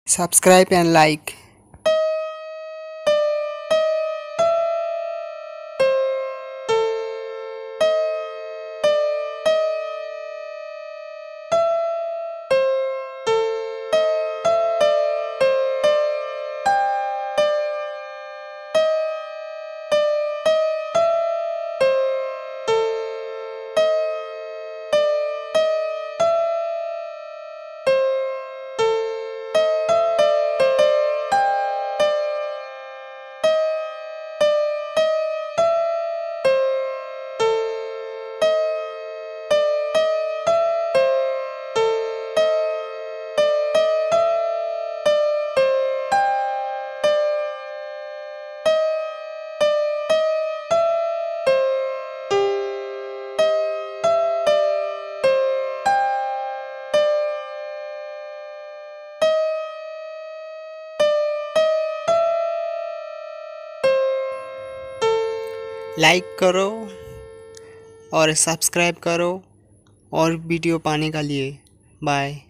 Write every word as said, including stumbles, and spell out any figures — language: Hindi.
Subscribe and like. लाइक करो और सब्सक्राइब करो और वीडियो पाने के लिए। बाय।